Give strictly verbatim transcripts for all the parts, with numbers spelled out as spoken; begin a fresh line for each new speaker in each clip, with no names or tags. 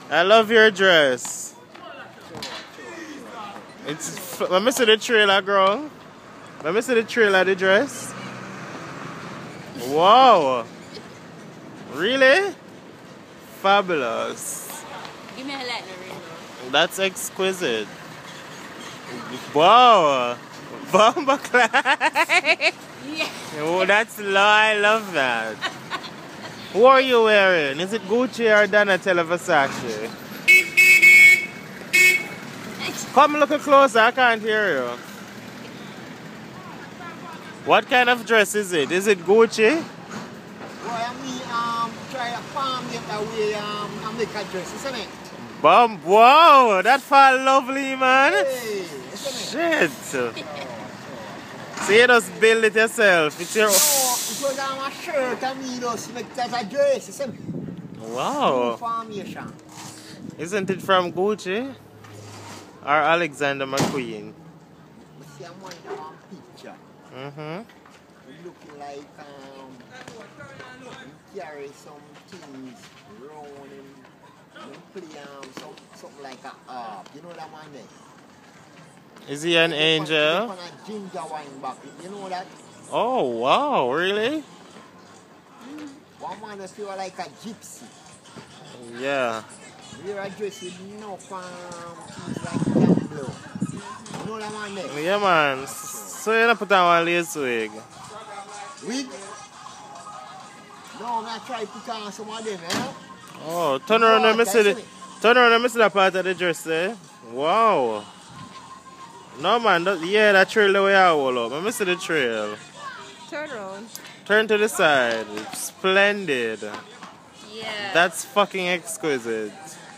I love your dress. It's. Let me see the trailer, girl. Let me see the trailer of the dress. Wow. Really? Fabulous.
Give me a lightning ring.
That's exquisite. Wow. Bomba class.
Yeah.
Oh, that's low. I love that. Who are you wearing? Is it Gucci or Donatella Versace? Come look closer. I can't hear you. What kind of dress is it? Is it Gucci?
Boy, I mean, um, try to farm it away, um, and make a dress, isn't it?
Bum, wow, that fall lovely, man.
Hey, isn't it?
Shit. So you just build it yourself. It's your.
No, it was on a shirt, I mean, just make it as a dress, isn't it?
Wow.
Formation.
Isn't it from Gucci? Or Alexander McQueen?
I see I'm on one picture.
Mm-hmm.
It looking like, um, you carry some things round and you play, um, some, something like a harp. You know that man there?
Is he an angel?
On a ginger wine back. You know that?
Oh, wow, really?
One man that feel like a gypsy.
Yeah.
We're a dress with no um, things like gambler. You know that man there?
Yeah, man. So you're not put on one lace wig?
Wig? No, I'm not trying to put on some of them, eh?
Oh, turn around and see the, turn around and see that part of the dress there. Wow. No, man. That, yeah, that trail the way I hold up. Let me see the trail.
Turn around.
Turn to the side. Splendid.
Yeah.
That's fucking exquisite.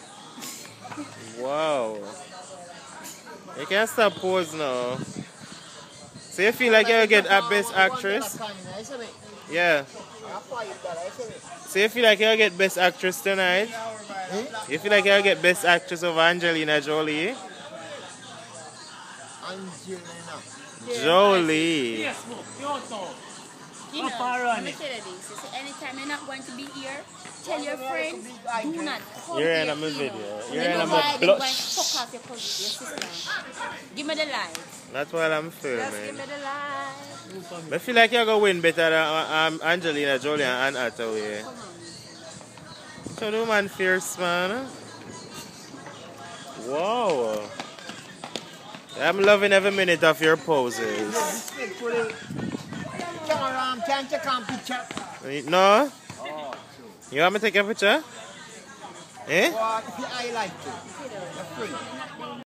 Wow. You can't stop pose now. So you feel like you'll get a best actress? Yeah. So you feel like you'll get best actress tonight? You feel like you'll get best actress over Angelina Jolie?
Angelina.
Jolie.
You know, let me tell you this. You see, anytime you're not going to be here, tell your friends, do not come
You're
here,
in a
you
video.
know.
You're
You
in
know
a
why they're going to
blush.
fuck off your cousin, your sister. Give me the light.
That's what I'm
Just give
filming.
me the light.
I feel like you're going to win better than um, Angelina Jolie and Anne Hathaway.
Come on.
So the woman fierce, man. Wow. I'm loving every minute of your poses.
Camera, can't take a picture.
No?
Oh,
You want me to take a picture? Eh?
well, if you I like to. You're free.